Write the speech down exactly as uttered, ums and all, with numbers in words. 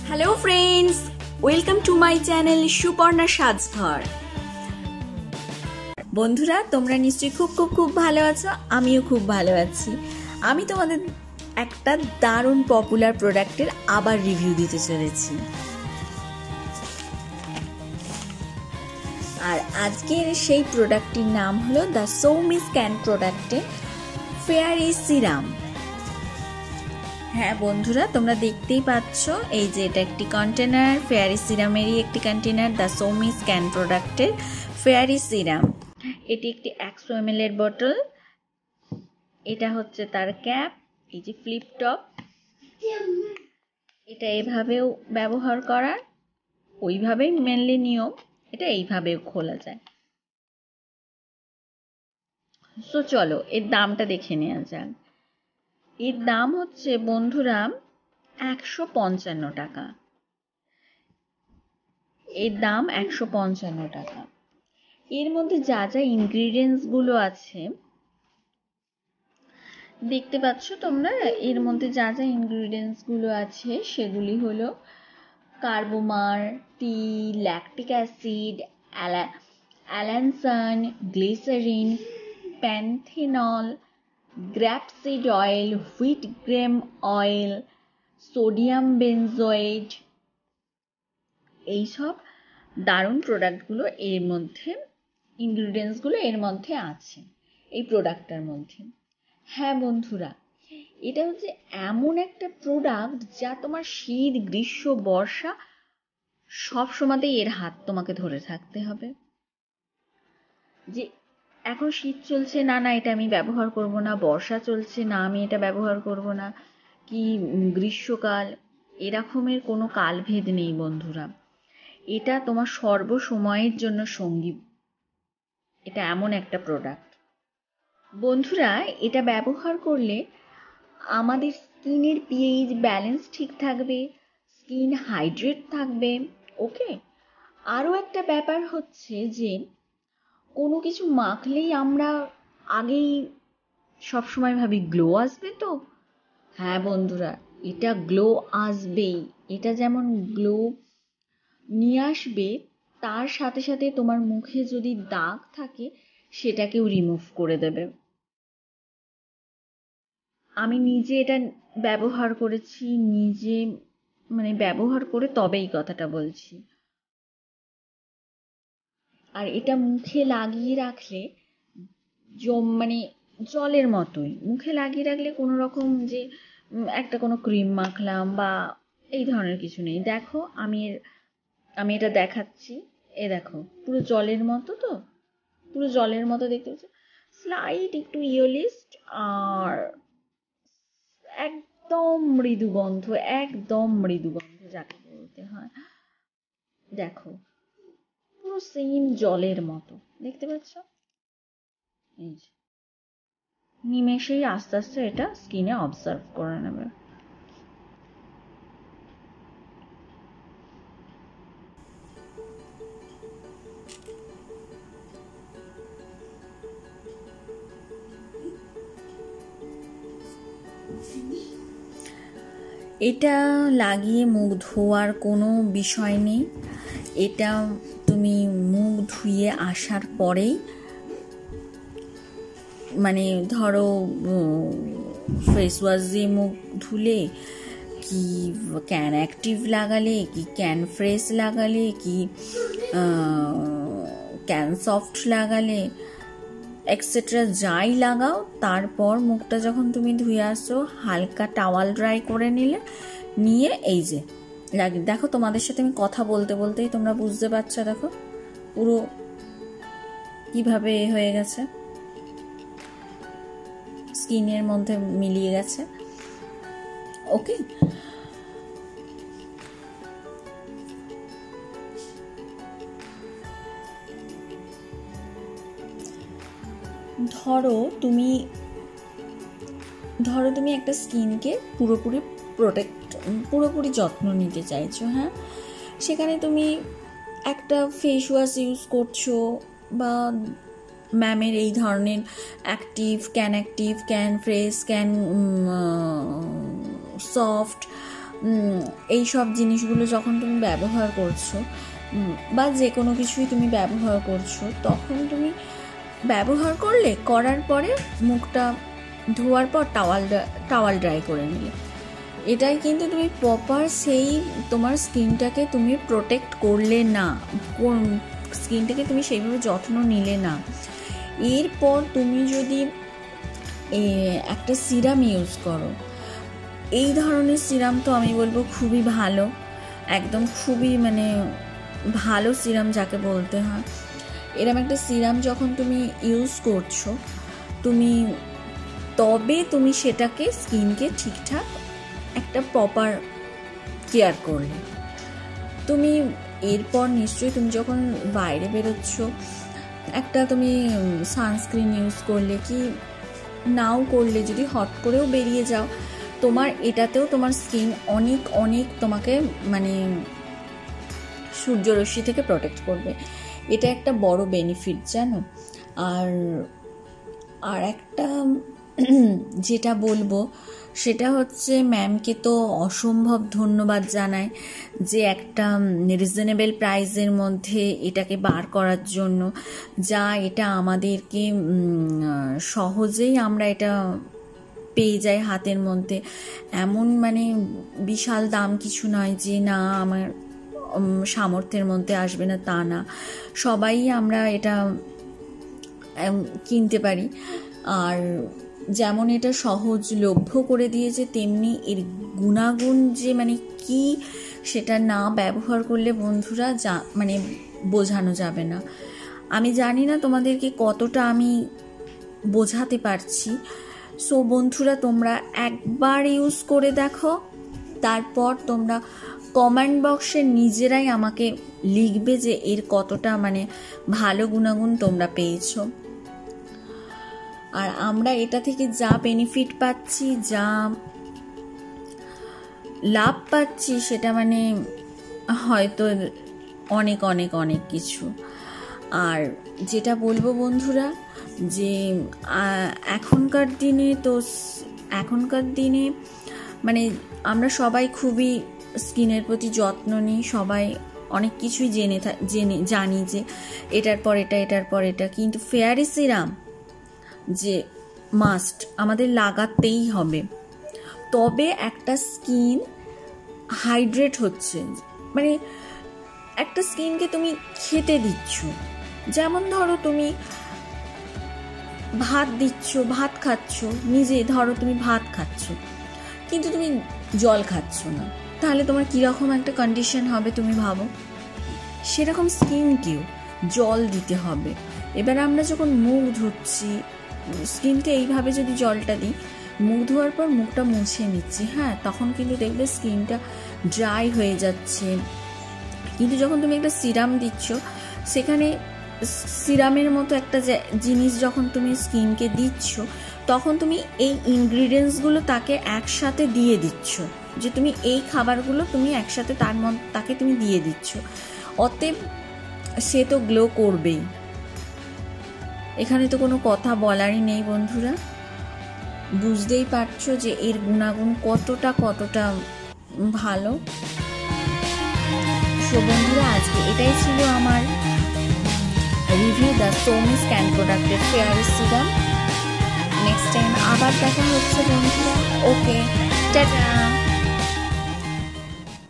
Hello friends, welcome to my channel Suparna Sajghar. বন্ধুরা, তোমরা নিশ্চয়ই খুব খুব খুব ভালো আছো। আমিও খুব ভালো আছি। আমি তোমাদের একটা দারুণ পপুলার প্রোডাক্টের আবার রিভিউ দিতে চলেছি। আর আজকের সেই প্রোডাক্টটির নাম হলো দ্য সৌমি স্ক্যান প্রোডাক্টের ফেয়ারি সিরাম। হ্যাঁ বন্ধুরা, তোমরা দেখতেই পাচ্ছ এই যে এটা একটি কন্টেনার, ফেয়ারি সিরামেরই একটি কন্টেনার, দ্য সৌমি স্ক্যান প্রোডাক্টের ফেয়ারি সিরাম। এটি একটি একশো এম এল এর বোতল। এটা হচ্ছে তার ক্যাপ, এই যে ফ্লিপ টপ। এটা এভাবেও ব্যবহার করার, ওইভাবেই মেনলি নিয়ম, এটা এইভাবেও খোলা যায়। সো চলো এর দামটা দেখে নেওয়া যাক। এর দাম হচ্ছে বন্ধুরা একশো পঞ্চান্ন টাকা। এর দাম একশো পঞ্চান্ন টাকা। এর মধ্যে যা যা ইনগ্রিডিয়েন্টস গুলো আছে দেখতে পাচ্ছ তোমরা। এর মধ্যে যা যা ইনগ্রিডিয়েন্টস গুলো আছে সেগুলি হলো কার্বোমার, টি, lactic acid, allantoin, glycerin, panthenol, grapeseed oil, wheat germ oil, sodium benzoate. এইসব দারুণ প্রোডাক্টগুলো এর মধ্যে, ইনগ্রিডিয়েন্টসগুলো এর মধ্যে আছে এই প্রোডাক্টটার মধ্যে। হ্যাঁ বন্ধুরা, এটা হচ্ছে এমন একটা প্রোডাক্ট যা তোমার শীত, গ্রীষ্ম, বর্ষা সব সময়তেই এর হাত তোমাকে ধরে থাকতে হবে। যে এখন শীত চলছে, না না এটা আমি ব্যবহার করব না, বর্ষা চলছে, না আমি এটা ব্যবহার করব না, কি গ্রীষ্মকাল, এরকমের কোনো কালভেদ নেই বন্ধুরা। এটা তোমার সর্বসময়ের জন্য সঙ্গী। এটা এমন একটা প্রোডাক্ট বন্ধুরা, এটা ব্যবহার করলে আমাদের স্কিনের পিএইচ ব্যালেন্স ঠিক থাকবে, স্কিন হাইড্রেট থাকবে। ওকে, আরও একটা ব্যাপার হচ্ছে যে কোনো কিছু মাখলেই আমরা আগেই সবসময় ভাবি গ্লো আসবে তো। হ্যাঁ বন্ধুরা, এটা গ্লো আসবেই। এটা যেমন গ্লো নিয়ে আসবে, তার সাথে সাথে তোমার মুখে যদি দাগ থাকে সেটাকেও রিমুভ করে দেবে। আমি নিজে এটা ব্যবহার করেছি, নিজে মানে ব্যবহার করে তবে এই কথাটা বলছি। আর এটা মুখে লাগিয়ে রাখলে জম মানে জলের মতোই মুখে লাগিয়ে রাখলে কোনো রকম যে একটা কোনো ক্রিম মাখলাম বা এই ধরনের কিছু নেই। দেখো আমি আমি এটা দেখাচ্ছি, এ দেখো পুরো জলের মতো, তো পুরো জলের মতো দেখতে পাচ্ছ, স্লাইট একটু ইয়েলিস্ট, আর একদম মৃদু গন্ধ, একদম মৃদু গন্ধ যাকে বলতে হয়। দেখো পুরো সেম জলের মতো দেখতে পাচ্ছ। এই যে নিমেষেই আস্তে আস্তে এটা স্কিনে অবজার্ভ করে নেবে। এটা লাগিয়ে মুখ ধোয়ার কোনো বিষয় নেই। এটা তুমি মুখ ধুয়ে আসার পরেই, মানে ধরো ফেস ওয়াশ দিয়ে মুখ ধুলে, কি ক্যান অ্যাক্টিভ লাগালে, কি ক্যান ফ্রেশ লাগালে, কি ক্যান সফট লাগালে, এক্সেট্রা যাই লাগাও, তারপর মুখটা যখন তুমি ধুয়ে আসো হালকা টাওয়াল ড্রাই করে নিলে, নিয়ে এই যে লাগে। দেখো তোমাদের সাথে আমি কথা বলতে বলতেই তোমরা বুঝতে পারছো, দেখো পুরো কিভাবে হয়ে গেছে, স্কিনের মধ্যে মিলিয়ে গেছে। ওকে, ধরো তুমি ধরো তুমি একটা স্কিনকে পুরোপুরি প্রোটেক্ট, পুরোপুরি যত্ন নিতে চাইছো। হ্যাঁ, সেখানে তুমি একটা ফেস ওয়াশ ইউজ করছো, বা ম্যামের এই ধরনের active, can active, can fresh, can soft, এই সব জিনিসগুলো যখন তুমি ব্যবহার করছো বা যে কোনো কিছুই তুমি ব্যবহার করছো, তখন তুমি ব্যবহার করলে, করার পরে মুখটা ধোয়ার পর টাওয়াল টাওয়াল ড্রাই করে নিলে, এটাই কিন্তু তুমি প্রপার সেই তোমার স্কিনটাকে তুমি প্রোটেক্ট করলে না, স্কিনটাকে তুমি সেইভাবে যত্ন নিলে না। এরপর তুমি যদি একটা সিরাম ইউজ করো, এই ধরনের সিরাম তো আমি বলবো খুবই ভালো, একদম খুবই মানে ভালো সিরাম যাকে বলতে হয়। এরকম একটা সিরাম যখন তুমি ইউজ করছো, তুমি তবে তুমি সেটাকে স্কিনকে ঠিকঠাক একটা প্রপার কেয়ার করলে। তুমি এরপর নিশ্চয়ই তুমি যখন বাইরে বেরোচ্ছ, একটা তুমি সানস্ক্রিন ইউজ করলে কি নাও করলে, যদি হট করেও বেরিয়ে যাও, তোমার এটাতেও তোমার স্কিন অনেক অনেক তোমাকে মানে সূর্যরশ্মি থেকে প্রোটেক্ট করবে। এটা একটা বড় বেনিফিট জানো। আর আর একটা যেটা বলবো সেটা হচ্ছে, ম্যামকে তো অসম্ভব ধন্যবাদ জানাই যে একটা রিজনেবল প্রাইসের মধ্যে এটাকে বার করার জন্য, যা এটা আমাদেরকে সহজেই আমরা এটা পেয়ে যাই হাতের মধ্যে। এমন মানে বিশাল দাম কিছু নয় যে না আমার সামর্থ্যের মধ্যে আসবে না, তা না, সবাই আমরা এটা কিনতে পারি। আর যেমন এটা সহজলভ্য করে দিয়েছে, তেমনি এর গুণাগুণ যে মানে কি সেটা না ব্যবহার করলে বন্ধুরা যা মানে বোঝানো যাবে না। আমি জানি না তোমাদেরকে কতটা আমি বোঝাতে পারছি। সো বন্ধুরা, তোমরা একবার ইউজ করে দেখো, তারপর তোমরা কমেন্ট বক্সে নিজেরাই আমাকে লিখবে যে এর কতটা মানে ভালো গুণাগুণ তোমরা পেয়েছো। আর আমরা এটা থেকে যা বেনিফিট পাচ্ছি, যা লাভ পাচ্ছি, সেটা মানে হয়তো অনেক অনেক অনেক কিছু। আর যেটা বলবো বন্ধুরা, যে এখনকার দিনে তো এখনকার দিনে মানে আমরা সবাই খুবই স্কিনের প্রতি যত্ন নিই, সবাই অনেক কিছুই জেনে জেনে জানি যে এটার পর এটা, এটার পর এটা, কিন্তু ফেয়ারি সিরাম যে মাস্ট আমাদের লাগাতেই হবে, তবে একটা স্কিন হাইড্রেট হচ্ছে। মানে একটা স্কিনকে তুমি খেতে দিচ্ছ, যেমন ধরো তুমি ভাত দিচ্ছ, ভাত খাচ্ছ, নিজে ধরো তুমি ভাত খাচ্ছ কিন্তু তুমি জল খাচ্ছ না, তাহলে তোমার কীরকম একটা কন্ডিশন হবে তুমি ভাবো। সেরকম স্কিনকেও জল দিতে হবে। এবার আমরা যখন মুখ ধুচ্ছি, স্কিনকে এইভাবে যদি জলটা দিই, মুখ ধোয়ার পর মুখটা মুছে নিচ্ছি, হ্যাঁ, তখন কিন্তু দেখবে স্কিনটা ড্রাই হয়ে যাচ্ছে। কিন্তু যখন তুমি একটা সিরাম দিচ্ছ, সেখানে সিরামের মতো একটা জিনিস যখন তুমি স্কিনকে দিচ্ছ, তখন তুমি এই ইনগ্রিডিয়েন্টসগুলো তাকে একসাথে দিয়ে দিচ্ছ, যে তুমি এই খাবারগুলো তুমি একসাথে তার মধ্যে তাকে তুমি দিয়ে দিচ্ছ, অতএব সে তো গ্লো করবেই। এখানে তো কোনো কথা বলারই নেই বন্ধুরা, বুঝতেই পারছো যে এর গুণাগুণ কতটা কতটা ভালো। সো বন্ধুরা, আজকে এটাই ছিল আমার রিভিউ দ্য সোমি স্ক্যান প্রোডাক্টের ফেয়ারি সিরাম। নেক্সট টাইম আবার দেখা হচ্ছে বন্ধুরা। Okay, tata.